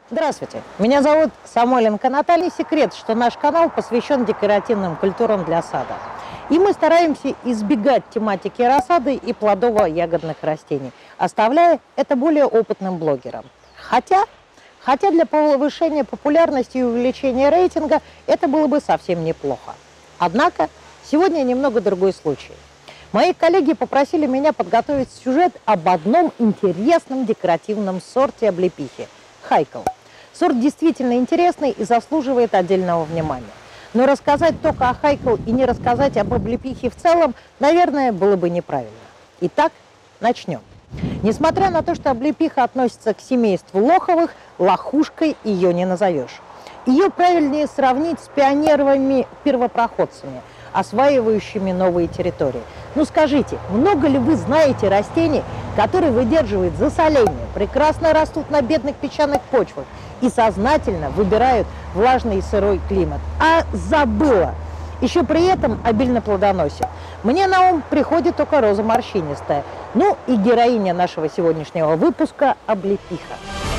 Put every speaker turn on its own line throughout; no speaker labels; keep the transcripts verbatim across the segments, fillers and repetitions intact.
Здравствуйте, меня зовут Самойленко Наталья. Не секрет, что наш канал посвящен декоративным культурам для сада. И мы стараемся избегать тематики рассады и плодово-ягодных растений, оставляя это более опытным блогерам. Хотя, хотя для повышения популярности и увеличения рейтинга это было бы совсем неплохо. Однако сегодня немного другой случай. Мои коллеги попросили меня подготовить сюжет об одном интересном декоративном сорте облепихи – хайкл. Сорт действительно интересный и заслуживает отдельного внимания. Но рассказать только о хайкл и не рассказать об облепихе в целом, наверное, было бы неправильно. Итак, начнем. Несмотря на то, что облепиха относится к семейству лоховых, лохушкой ее не назовешь. Ее правильнее сравнить с пионеровыми-первопроходцами, осваивающими новые территории. Ну скажите, много ли вы знаете растений, которые выдерживают засоление, прекрасно растут на бедных песчаных почвах и сознательно выбирают влажный и сырой климат? А забыла! Еще при этом обильно плодоносит. Мне на ум приходит только роза морщинистая. Ну и героиня нашего сегодняшнего выпуска – облепиха.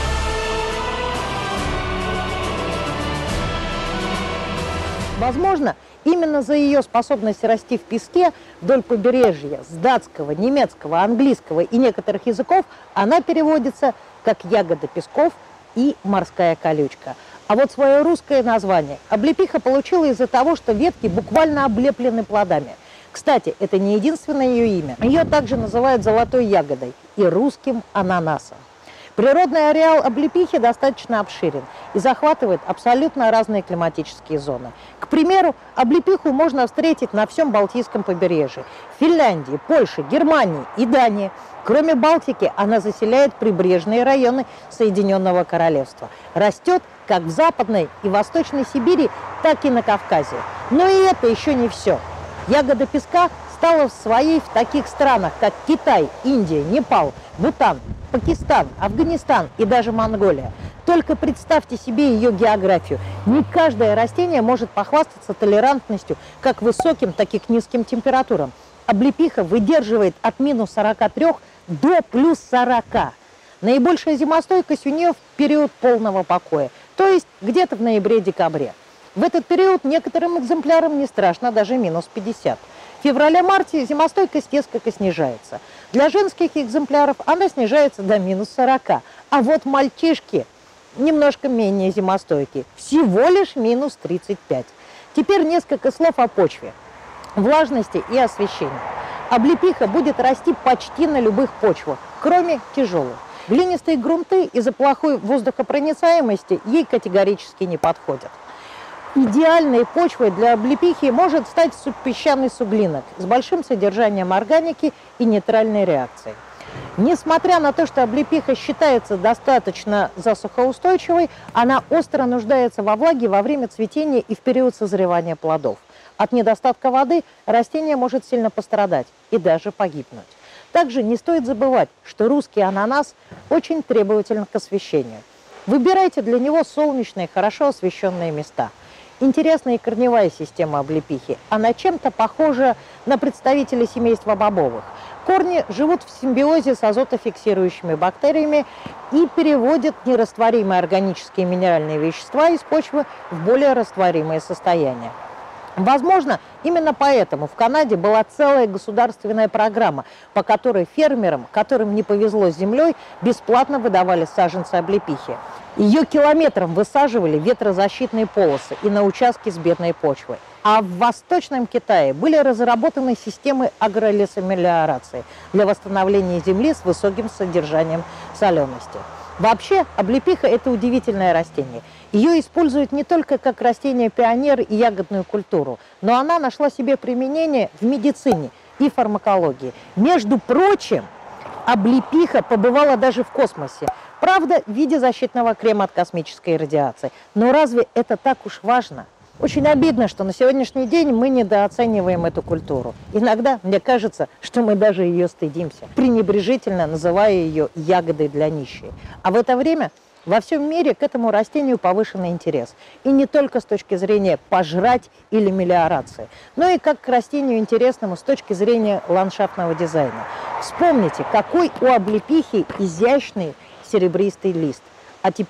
Возможно, именно за ее способность расти в песке вдоль побережья с датского, немецкого, английского и некоторых языков она переводится как ягода песков и морская колючка. А вот свое русское название облепиха получила из-за того, что ветки буквально облеплены плодами. Кстати, это не единственное ее имя. Ее также называют золотой ягодой и русским ананасом. Природный ареал облепихи достаточно обширен и захватывает абсолютно разные климатические зоны. К примеру, облепиху можно встретить на всем Балтийском побережье, в Финляндии, Польше, Германии и Дании. Кроме Балтики, она заселяет прибрежные районы Соединенного Королевства. Растет как в Западной и Восточной Сибири, так и на Кавказе. Но и это еще не все. Ягода песка стала своей в таких странах, как Китай, Индия, Непал, Бутан, Пакистан, Афганистан и даже Монголия. Только представьте себе ее географию. Не каждое растение может похвастаться толерантностью как к высоким, так и к низким температурам. Облепиха выдерживает от минус сорока трёх до плюс сорока. Наибольшая зимостойкость у нее в период полного покоя, то есть где-то в ноябре-декабре. В этот период некоторым экземплярам не страшно даже минус пятьдесят. В феврале-марте зимостойкость несколько снижается. Для женских экземпляров она снижается до минус сорока. А вот мальчишки немножко менее зимостойкие. Всего лишь минус тридцать пять. Теперь несколько слов о почве, влажности и освещении. Облепиха будет расти почти на любых почвах, кроме тяжелых. Глинистые грунты из-за плохой воздухопроницаемости ей категорически не подходят. Идеальной почвой для облепихи может стать субпесчаный суглинок с большим содержанием органики и нейтральной реакцией. Несмотря на то, что облепиха считается достаточно засухоустойчивой, она остро нуждается во влаге во время цветения и в период созревания плодов. От недостатка воды растение может сильно пострадать и даже погибнуть. Также не стоит забывать, что русский ананас очень требователен к освещению. Выбирайте для него солнечные, хорошо освещенные места. Интересная и корневая система облепихи. Она чем-то похожа на представителей семейства бобовых. Корни живут в симбиозе с азотофиксирующими бактериями и переводят нерастворимые органические и минеральные вещества из почвы в более растворимое состояние. Возможно, именно поэтому в Канаде была целая государственная программа, по которой фермерам, которым не повезло с землей, бесплатно выдавали саженцы облепихи. Ее километром высаживали ветрозащитные полосы и на участке с бедной почвой. А в Восточном Китае были разработаны системы агролесомелиорации для восстановления земли с высоким содержанием солености. Вообще, облепиха – это удивительное растение. Ее используют не только как растение-пионер и ягодную культуру, но она нашла себе применение в медицине и фармакологии. Между прочим, облепиха побывала даже в космосе. Правда, в виде защитного крема от космической радиации. Но разве это так уж важно? Очень обидно, что на сегодняшний день мы недооцениваем эту культуру. Иногда мне кажется, что мы даже ее стыдимся, пренебрежительно называя ее ягодой для нищих. А в это время во всем мире к этому растению повышенный интерес. И не только с точки зрения пожрать или мелиорации, но и как к растению интересному с точки зрения ландшафтного дизайна. Вспомните, какой у облепихи изящный серебристый лист. А теперь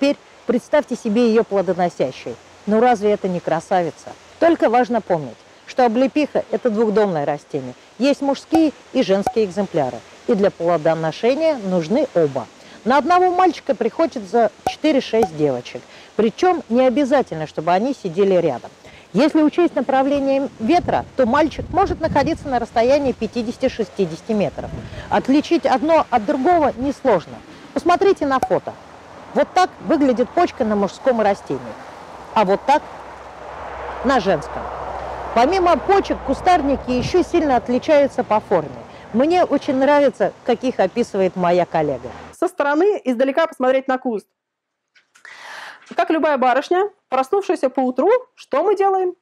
Представьте себе ее плодоносящей. Ну разве это не красавица? Только важно помнить, что облепиха – это двухдомное растение. Есть мужские и женские экземпляры. И для плодоношения нужны оба. На одного мальчика приходится четыре-шесть девочек. Причем не обязательно, чтобы они сидели рядом. Если учесть направление ветра, то мальчик может находиться на расстоянии пятидесяти-шестидесяти метров. Отличить одно от другого несложно. Посмотрите на фото. Вот так выглядит почка на мужском растении, а вот так на женском. Помимо почек, кустарники еще сильно отличаются по форме. Мне очень нравится, как их описывает моя коллега.
Со стороны издалека посмотреть на куст. Как любая барышня, проснувшаяся по утру, что мы делаем?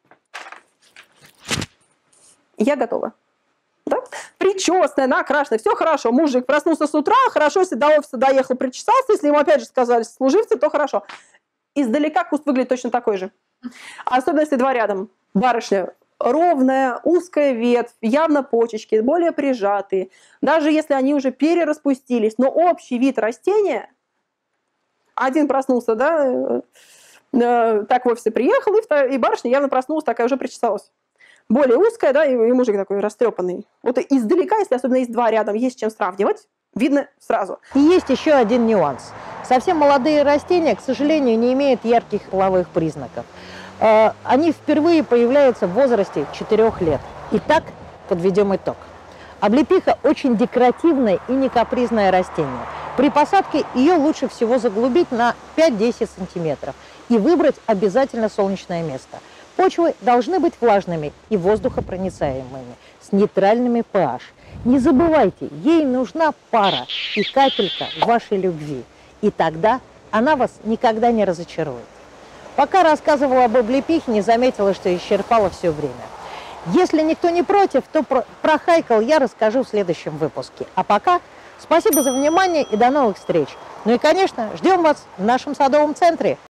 Я готова. Да? Причесанная, накрашенная, все хорошо. Мужик проснулся с утра, хорошо, если до офиса доехал, причесался, если ему опять же сказали служивцы, то хорошо. Издалека куст выглядит точно такой же. Особенно если два рядом. Барышня ровная, узкая ветвь, явно почечки, более прижатые. Даже если они уже перераспустились, но общий вид растения, один проснулся, да, э, так в офисе приехал, и, втор... и барышня явно проснулась, такая уже причесалась. Более узкая, да, и, и мужик такой растрепанный. Вот издалека, если особенно есть два рядом, есть с чем сравнивать, видно сразу.
И есть еще один нюанс. Совсем молодые растения, к сожалению, не имеют ярких половых признаков. Они впервые появляются в возрасте четырёх лет. Итак, подведем итог. Облепиха очень декоративное и не капризное растение. При посадке ее лучше всего заглубить на пять-десять сантиметров и выбрать обязательно солнечное место. Почвы должны быть влажными и воздухопроницаемыми, с нейтральными pH. Не забывайте, ей нужна пара и капелька вашей любви. И тогда она вас никогда не разочарует. Пока рассказывала об облепихе, не заметила, что исчерпала все время. Если никто не против, то про, про хайкл я расскажу в следующем выпуске. А пока спасибо за внимание и до новых встреч. Ну и, конечно, ждем вас в нашем садовом центре.